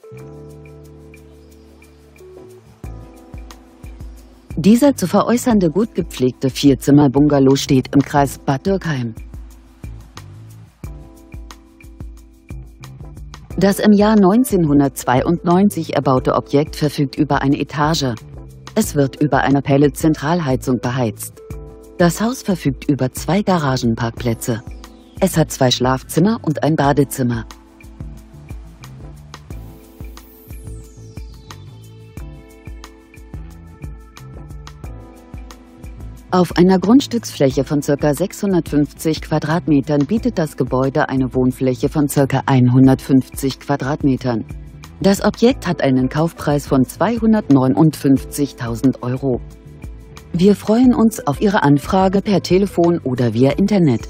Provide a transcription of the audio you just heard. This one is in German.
Dieser zu veräußernde gut gepflegte Vierzimmer-Bungalow steht im Kreis Bad Dürkheim. Das im Jahr 1992 erbaute Objekt verfügt über eine Etage. Es wird über eine Pellet-Zentralheizung beheizt. Das Haus verfügt über 2 Garagenparkplätze. Es hat 2 Schlafzimmer und ein Badezimmer. Auf einer Grundstücksfläche von ca. 650 Quadratmetern bietet das Gebäude eine Wohnfläche von ca. 150 Quadratmetern. Das Objekt hat einen Kaufpreis von 259.000 Euro. Wir freuen uns auf Ihre Anfrage per Telefon oder via Internet.